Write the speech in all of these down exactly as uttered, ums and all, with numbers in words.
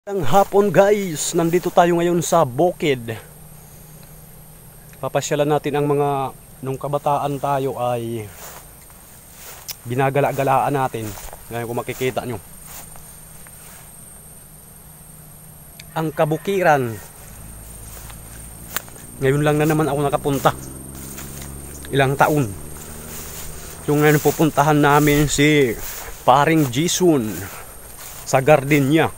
Ang hapon guys, nandito tayo ngayon sa bukid. Papasyalan natin ang mga nung kabataan tayo ay ginagala-galaan natin. Ngayon kung makikita nyo, ang kabukiran. Ngayon lang na naman ako nakapunta, ilang taon. So ngayon pupuntahan namin si paring Jason sa garden niya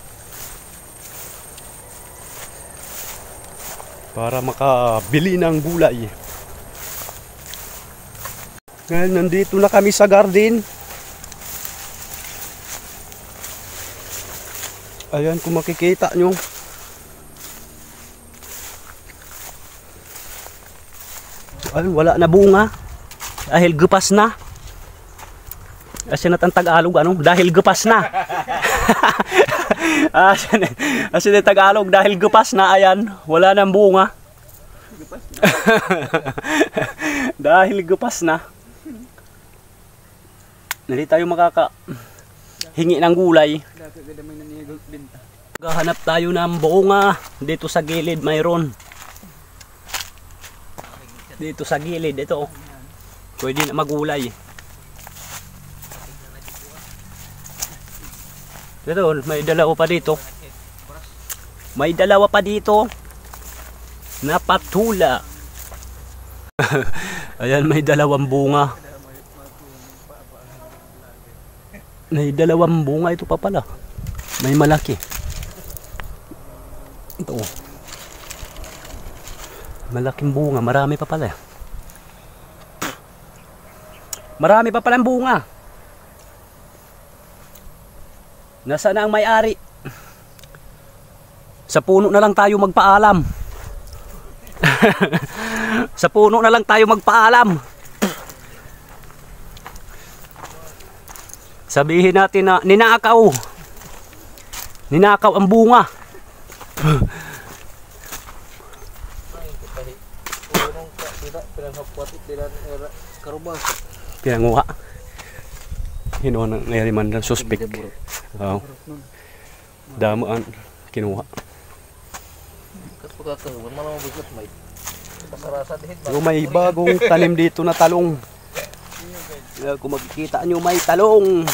para makabili ng gulay. Ngayon nandito na kami sa garden. Ayan kung makikita nyo, ay wala na bunga dahil gupas na. Asin at ang Tagalog ano? Dahil gupas na. Asin, asin ang Tagalog dahil gupas na. Ayan, wala nang bunga. Dahil gupas na. Hindi tayo makaka hingi ng gulay. Gahanap tayo ng bunga. Dito sa gilid mayroon. Dito sa gilid ito. Pwede na magulay. Dito, may dalawa pa dito. May dalawa pa dito na patula. Ayan, may dalawang bunga. May dalawang bunga ito pa pala. May malaki. Ito. Malaking bunga, marami pa pala. Marami pa palang bunga. Nasaan na ang may-ari? Sa puno na lang tayo magpaalam. Sa puno na lang tayo magpaalam. Sabihin natin na ninakaw. Ninakaw ang bunga. Pinanguha. Hino na nayariman ng suspect. Oh. Damaan kinuha. So, may bagong tanim dito na talong. Kung makikita nyo, may talong.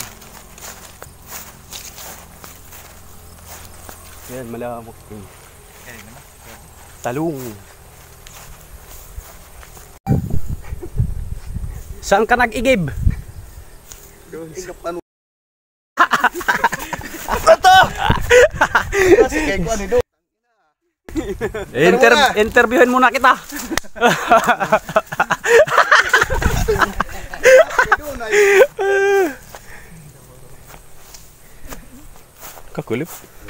Yan, malamok. Talong. Saan ka nag-igib? Igib ano? Ito! Inter interviewin muna kita. Kakulip.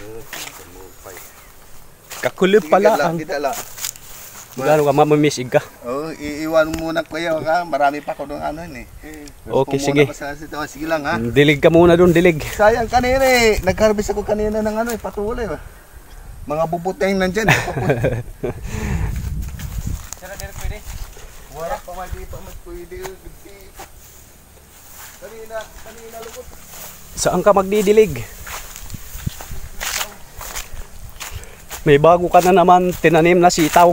Kakulip pala ang. Gano'n ka mamamisig ka? Oo, iiwan muna ko kayo ka. Marami pa ko doon ano yun eh. Okay, sige. Sige lang ha. Dilig ka muna doon, dilig. Sayang kanina eh. Nag-harvest ako kanina ng ano eh, patuloy ba? Mga bubuteng nandyan. Sira direct pwede? Wala pa may dito, mas pwede. Kanina, kanina lukot. Saan ka magdidilig? May bago ka na naman tinanim na sitaw.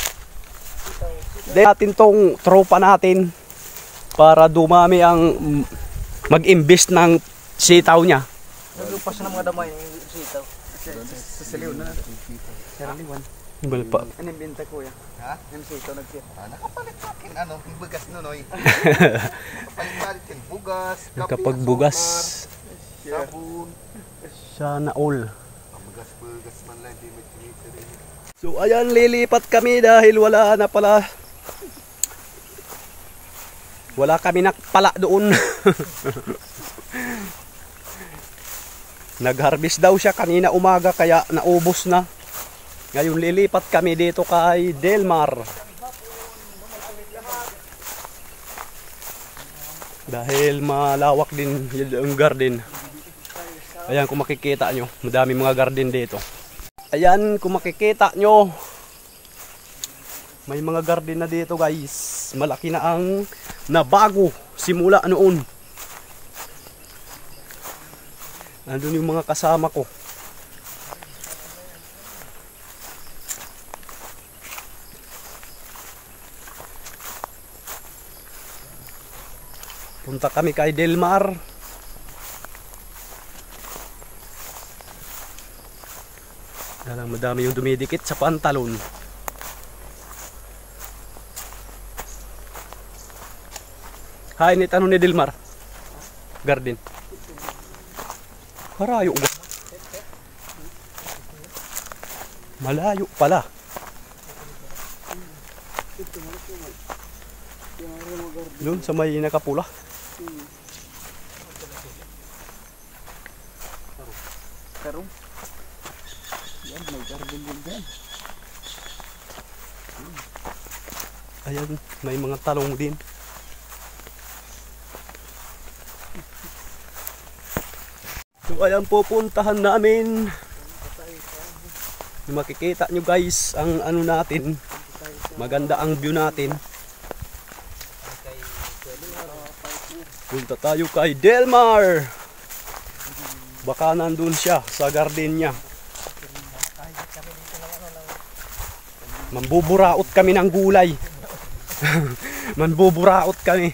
Dahil natin tong tropa natin para dumami ang mag-invest ng sitaw niya. Naglupas na mga damay yung sitaw. Sa saliw na. Sa liwan. Ibal pa. Anong binta ko yan? Ha? Yung sitaw nagkita. Ah, nakapalit akin ano, yung bugas nunoy. Nakapalit yung bugas. Kapag bugas. Sabon. Sana all. Bugas-bugas man lang, di may rin. So ayan, lilipat kami dahil wala na pala. Wala kami nakpala doon. Nag-harvest daw siya kanina umaga kaya naubos na. Ngayon lilipat kami dito kay Delmar. Dahil malawak din yung garden. Ayan kung makikita nyo, madami mga garden dito. Ayan kung makikita nyo, may mga garden na dito guys. Malaki na ang nabago simula noon. Nandun yung mga kasama ko. Punta kami kay Delmar. Dalang madami yung dumidikit sa pantalon. Hay, ni tanong ni Delmar. Garden. Harayo ba? Malayo pala. Doon sa may nakapula. Karong. Yan, may garden din dyan. Ayan, may mga talong din. So ayan, pupuntahan namin. Makikita nyo guys ang ano natin. Maganda ang view natin. Punta tayo kay Delmar. Baka nandun siya sa garden niya. Mambuburaot kami ng gulay. Mambuburaot kami.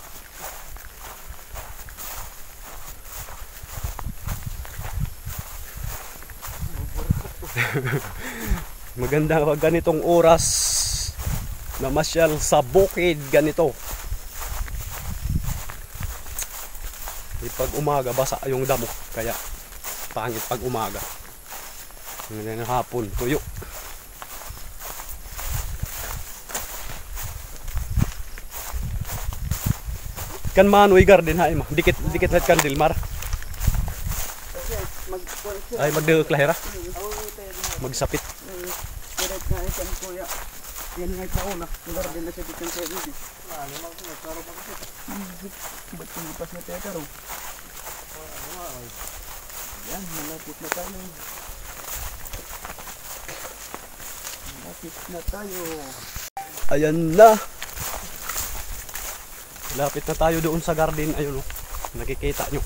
Maganda pag ganitong oras na masyal sa bukid ganito. E pag umaga basa yung damo, kaya pangit pag umaga. Ngayon hapon tuyo. Kan manoy garden ha ima. Dikit dikit het kan Delmar. Ay magdeklahera. Magsapit. Direct na ikan kuya. Yan nga ikaw na. Garden na siya dito sa dito. Ano mang ko klaro pa kasi. Ba't hindi pas na tayo karo? Yan, malapit na tayo. Malapit na tayo. Ayan na. Lapit na tayo doon sa garden. Ayun oh. Nakikita nyo.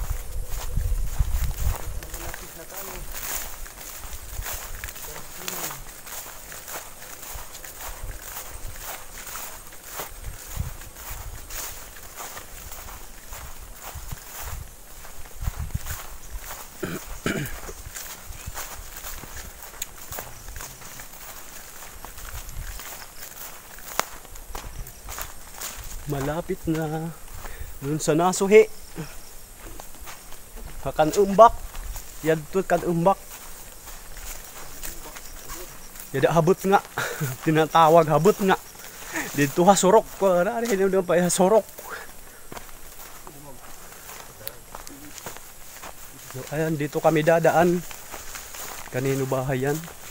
Malapit na dun sa nasuhi. Hakan umbak. Yadto kan umbak. Yada habot nga. Tinatawag habot nga. Dito ha sorok ko. Nari hindi pa ha sorok. So, ayan, dito kami dadaan. Kanino bahay yan?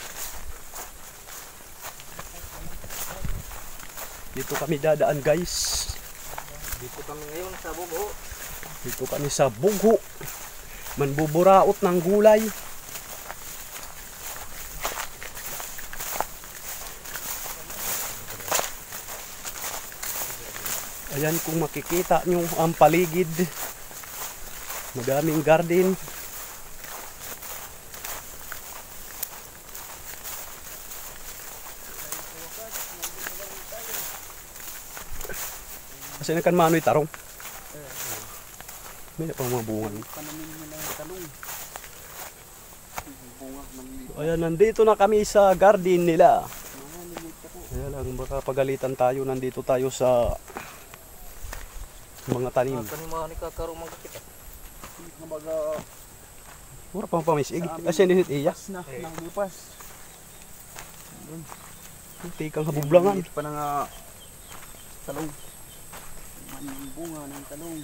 Dito kami dadaan guys. Dito kami ngayon sa Bugho. Dito kami sa Bugho. Manbuburaot ng gulay. Ayan, kung makikita nyo ang paligid. Madaming garden. Kasi nakan manoy tarong. May na pang mga bunga. Panamin nila yung talong. Bunga, manliit. Ayan, nandito na kami sa garden nila. Ayan lang, baka pagalitan tayo. Nandito tayo sa mga tanim. Kanin mga ni kakaro magkakita. Nabaga Mura pang pamisig. Kasi hindi iya. na nang bupas. Tikang habublangan. Pa na nga talong. Ang bunga ng talong.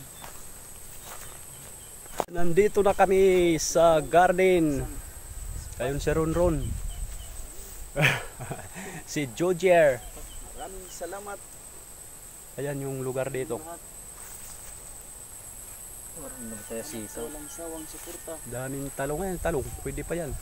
Nandito na kami sa garden. Ayun si Ronron. Si Jojer. Maraming salamat. Ayan yung lugar dito. Maraming saya sito. Walang sawang suporta. Daming talong yan. Talong. Pwede pa yan.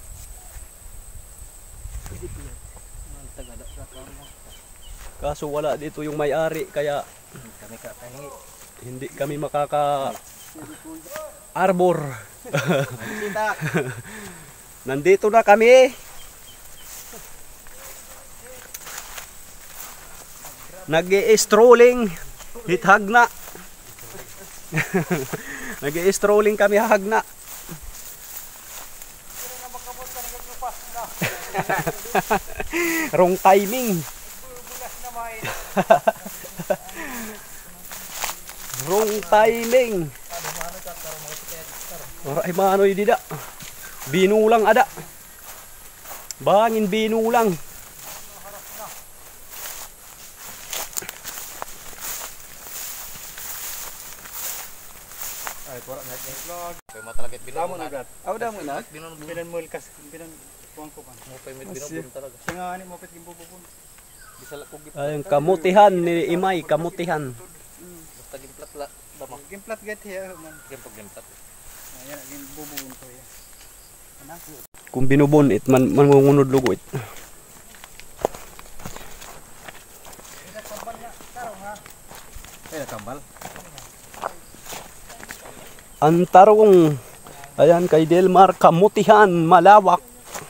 Pwede pa yan. Ang tagada sa kamo. Kaso wala dito yung may-ari. Kaya Kami kakahingi. hindi kami makaka arbor. Nandito na kami. Nag-i-strolling. Hithag na. Nag-i-strolling kami hahagna. Wrong timing. Wrong timing. Ora ay manoy dida. Binulang ada. Bangin binulang. Ay, pura na ito vlog. Kaya matalagit binon. Tamo na agad. Aw, damo na. Binon binon. Binan mo ilkas. Binan kuwang ko pa. Mo pa mit binon talaga. Siya nga ani mo pet gimbububun. Bisala ko gip. Ayun, kamutihan ni Imay, kamutihan. Basta gimplat la dama. Gimplat get here man. Gimpag gimplat. Ayan, gimbubun ko ya. Anak ko. Kung binubon it man mangungunod lugo it. Eh kambal. Ang tarong, ayan kay Delmar, kamutihan, malawak.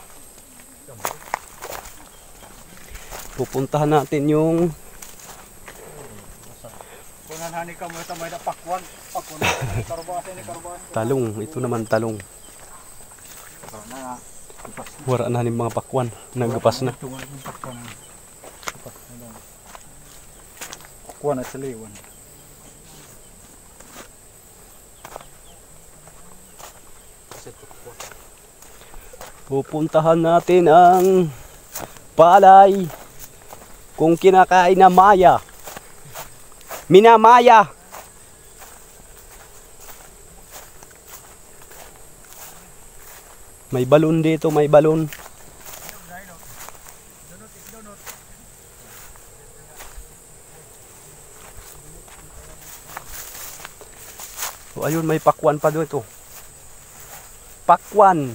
Pupuntahan natin yung Kunan hani ka mo ita may pakwan. Pakwan. Karbasa ni karbasa. talong. Ito naman talong. Wara na ni mga pakwan. Nagapas na. Kuan at saliwan. Pupuntahan natin ang palay kung kinakain na maya. Minamaya. May balon dito, may balon. So, ayun, may pakwan pa dito. Pakwan.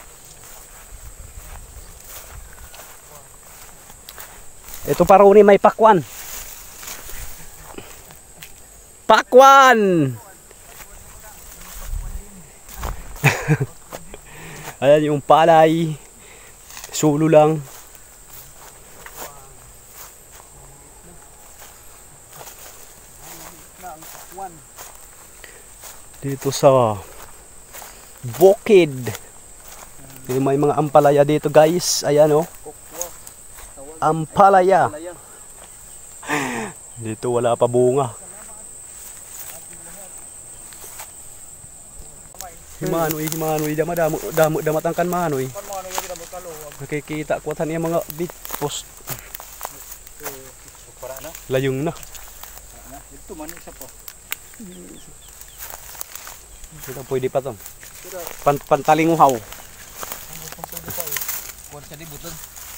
Ito pa rin may pakwan. Pakwan! Ayan yung palay. Sulo lang. Dito sa bukid. May mga ampalaya dito guys. Ayan o. Oh. Ampalaya. Dito wala pa bunga. Himanoy, himanoy, dama damo damo damatangkan manoy. Nakikita ko tan yung mga big post. Layong na. Ito man isa po. Ito pwede pa to. Pan pantalinguhaw. Kuan sa dibuton.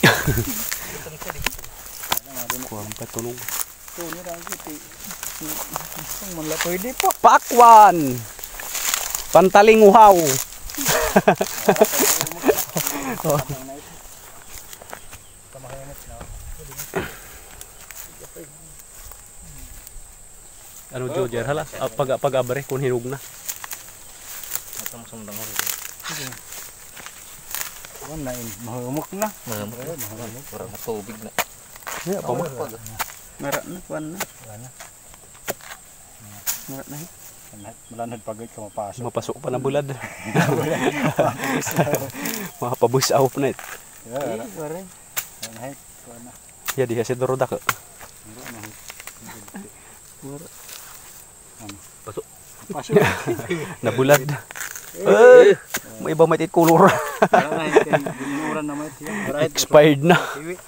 Kuwan pa tulong. Ito ni ra kiti. Ang man la pwede po. Pakwan. Pantalinguhaw. Ano Jojer hala pag pag-abre kun hinug na. Ito mo sumdang ko. Kuan na in mahumok na. Mahumok. Mahumok. Parang tubig na. Ya pa mo. Ngara na kuan na. Ngara na. Malanad pagay ka mapasok. Mapasok pa na bulad. Mapabus out na it. Ya, pare. Nahit kuan na. Ya diha si Doroda ka. Pasok. Pasok. Nabulad. Eh, may iba maitit color. Wala na kay binuran na mait siya. Expired na.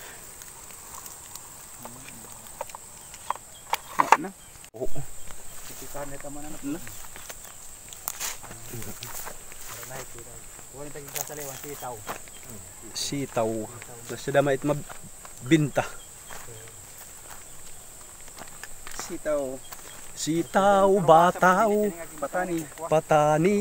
Na. Oo. Kita na tama na na. Wala na kay. Wala tayong kasaliwan sitaw. Sitaw. Kasi damay it mabinta. Sitaw. Sitaw, bataw, Patani. patani.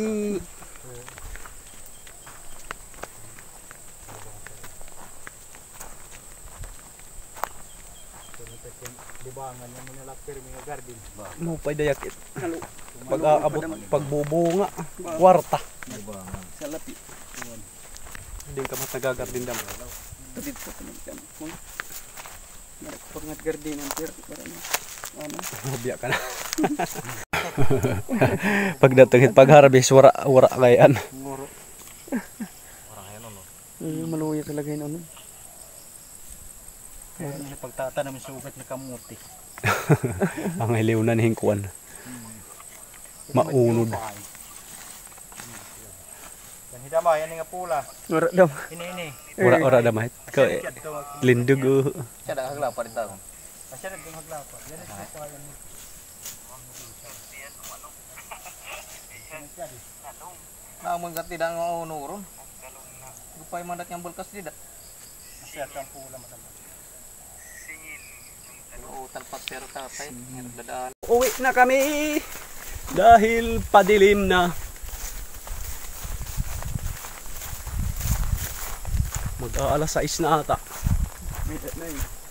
Libangan yung mga lakir mga garden. Mo pa dayakit. Pag aabot pagbubunga, kwarta. Sa lapi. Hindi ka mas nagagardin dam. Tadit ko pa nagkan. Kung pag ngat garden ang tira para na. Ano? Mabya ka na. Pagdating pag harvest wara wara kayan. Ngoro. Parang ngayon ano. Yung maluya talaga yun ano. Kaya sa pagtatanim sa ugat na kamuti. Ang hiliw na ni hingkuan. Maunod. Yan hidama, yan nga pula. Ngoro daw. Ini ini. Ora ora damay. Ka lindog. uh. Siya dah hagla pa rin tao. Asya na yung hagla pa. Yan ito pa yan. Namun kat tidak ngurun. Rupay mandat yang bulkas tidak. Asya kang pula masama. Oh, talpat pero tatay. Dadaan. Uwi na kami dahil padilim na. Mag-aalas sais na ata. May na yun.